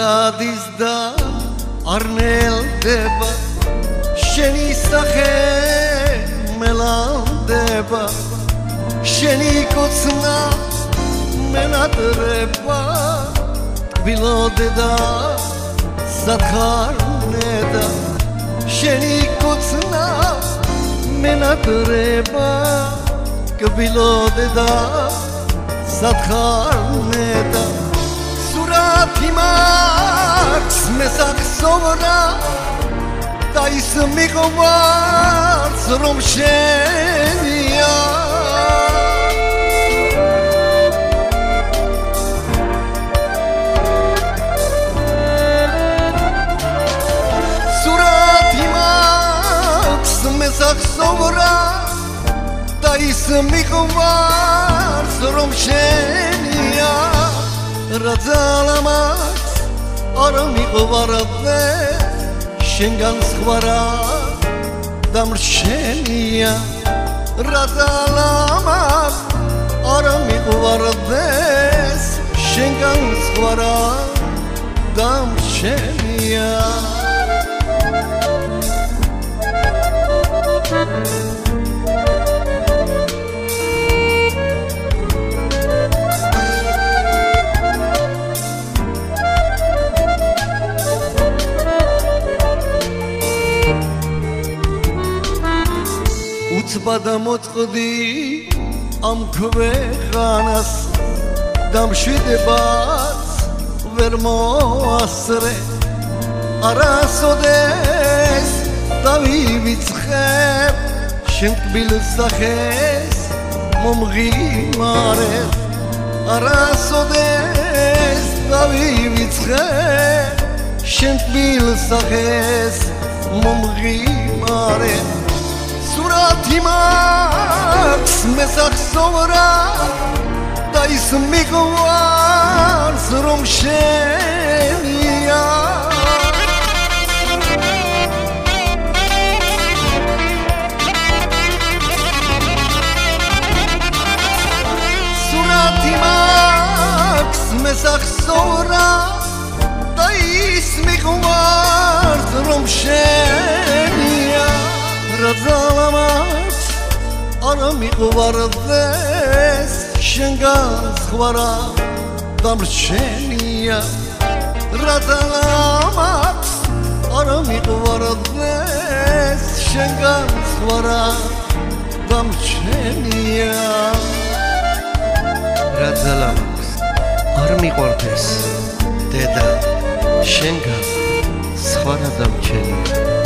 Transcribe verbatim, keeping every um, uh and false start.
გადის და არ ნელდება შენი სახე მელანდება შენი კოცნა მენატრება ტკბილოდე და სათხარნედა შენი კოცნა მენატრება ტკბილოდე და სათხარნედა სურათი მაქვს მესახსოვრა და ის მიყვარს რომ შენია სურათი მაქვს მესახსოვრა და ის მიყვარს რომ შენია რა ძალა მაქვს არ მიყვარდე შენგან სხვა რა დამრჩენია რა ძალა მაქვს არ მიყვარდეს შენგან სხვა რა დამრჩენია უცბად მოწყდი ამ ქვეყანას და მშვიდებას ვერ მოასწრე არასოდეს დავივიწყებ შენ ტკბილ სახეს მომღიმარებ არასოდეს დავივიწყებ შენ ტკბილ სახეს მომღიმარებ სურათი მაქვს მესახსოვრა და ის მიყვარს რომ შენია სურათი მაქვს მესახსოვრა და ის მიყვარს რომ შენია რა ძალა მაქვს არ მიყვარდეს შენგან სხვა რა დამრჩენია რა ძალა მაქვს არ მიყვარდეს შენგან სხვა რა დამრჩენია რა ძალა მაქვს არ მიყვარდეს დედა შენგან სხვა რა დამრჩენია